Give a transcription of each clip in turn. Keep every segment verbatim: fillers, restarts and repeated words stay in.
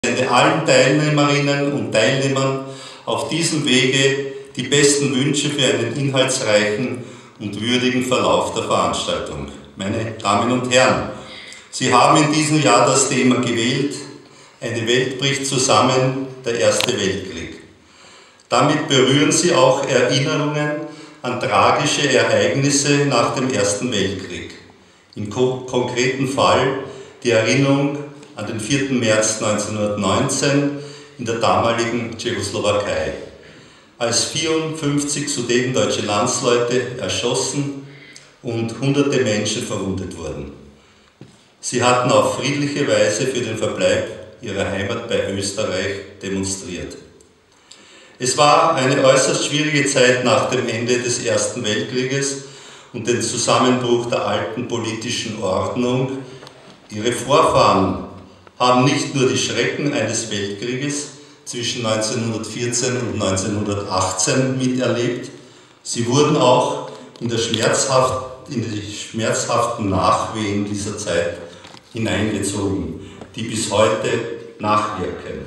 allen Teilnehmerinnen und Teilnehmern auf diesem Wege die besten Wünsche für einen inhaltsreichen und würdigen Verlauf der Veranstaltung. Meine Damen und Herren, Sie haben in diesem Jahr das Thema gewählt: Eine Welt bricht zusammen, der Erste Weltkrieg. Damit berühren Sie auch Erinnerungen an tragische Ereignisse nach dem Ersten Weltkrieg. Im ko- konkreten Fall die Erinnerung an den vierten März neunzehnhundertneunzehn in der damaligen Tschechoslowakei, als vierundfünfzig sudetendeutsche Landsleute erschossen und hunderte Menschen verwundet wurden. Sie hatten auf friedliche Weise für den Verbleib ihrer Heimat bei Österreich demonstriert. Es war eine äußerst schwierige Zeit nach dem Ende des Ersten Weltkrieges und dem Zusammenbruch der alten politischen Ordnung. Ihre Vorfahren haben nicht nur die Schrecken eines Weltkrieges zwischen neunzehnhundertvierzehn und neunzehnhundertachtzehn miterlebt, sie wurden auch in, der schmerzhaft, in die schmerzhaften Nachwehen dieser Zeit hineingezogen, die bis heute nachwirken.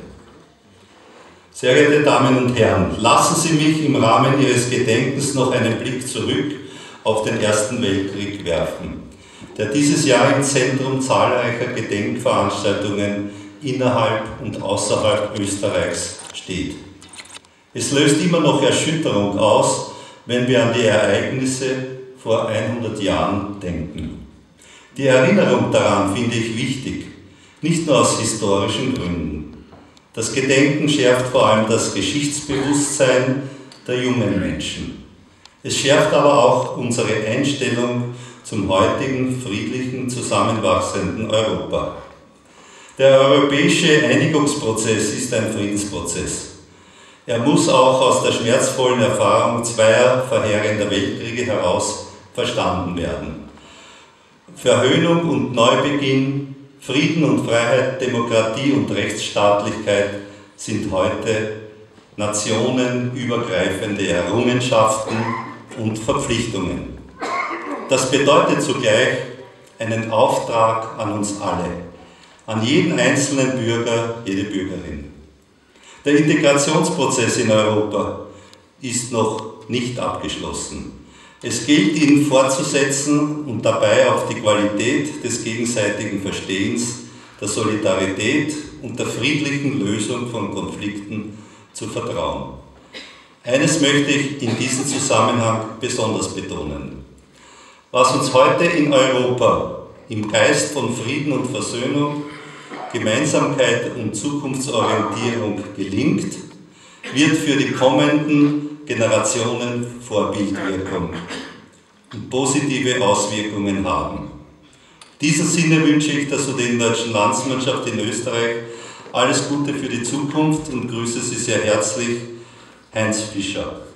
Sehr geehrte Damen und Herren, lassen Sie mich im Rahmen Ihres Gedenkens noch einen Blick zurück auf den Ersten Weltkrieg werfen, der dieses Jahr im Zentrum zahlreicher Gedenkveranstaltungen innerhalb und außerhalb Österreichs steht. Es löst immer noch Erschütterung aus, wenn wir an die Ereignisse vor hundert Jahren denken. Die Erinnerung daran finde ich wichtig, nicht nur aus historischen Gründen. Das Gedenken schärft vor allem das Geschichtsbewusstsein der jungen Menschen. Es schärft aber auch unsere Einstellung zum heutigen, friedlichen, zusammenwachsenden Europa. Der europäische Einigungsprozess ist ein Friedensprozess. Er muss auch aus der schmerzvollen Erfahrung zweier verheerender Weltkriege heraus verstanden werden. Versöhnung und Neubeginn, Frieden und Freiheit, Demokratie und Rechtsstaatlichkeit sind heute nationenübergreifende Errungenschaften und Verpflichtungen. Das bedeutet zugleich einen Auftrag an uns alle, an jeden einzelnen Bürger, jede Bürgerin. Der Integrationsprozess in Europa ist noch nicht abgeschlossen. Es gilt, ihn fortzusetzen und dabei auf die Qualität des gegenseitigen Verstehens, der Solidarität und der friedlichen Lösung von Konflikten zu vertrauen. Eines möchte ich in diesem Zusammenhang besonders betonen. Was uns heute in Europa im Geist von Frieden und Versöhnung, Gemeinsamkeit und Zukunftsorientierung gelingt, wird für die kommenden Generationen Vorbildwirkung und positive Auswirkungen haben. In diesem Sinne wünsche ich der sudetendeutschen Landsmannschaft in Österreich alles Gute für die Zukunft und grüße Sie sehr herzlich, Heinz Fischer.